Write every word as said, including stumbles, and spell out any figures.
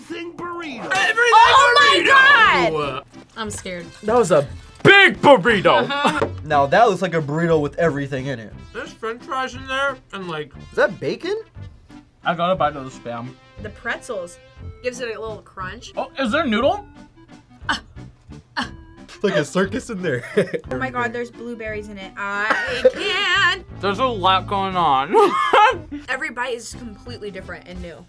everything burrito. Everything Oh burrito. my god! I'm scared. That was a big burrito. Now that looks like a burrito with everything in it. There's french fries in there and like... Is that bacon? I got a bite of the spam. The pretzels gives it a little crunch. Oh, is there noodle? It's like a circus in there. Oh my god, there's blueberries in it. I can't. There's a lot going on. Every bite is completely different and new.